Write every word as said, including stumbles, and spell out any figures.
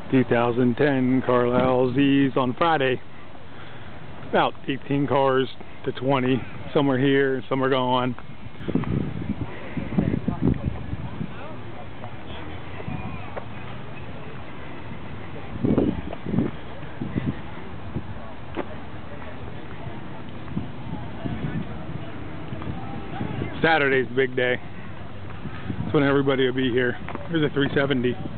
two thousand ten Carlisle Z's on Friday. About eighteen cars to twenty. Some are here, some are gone. Saturday's the big day. That's when everybody will be here. Here's a three seventy.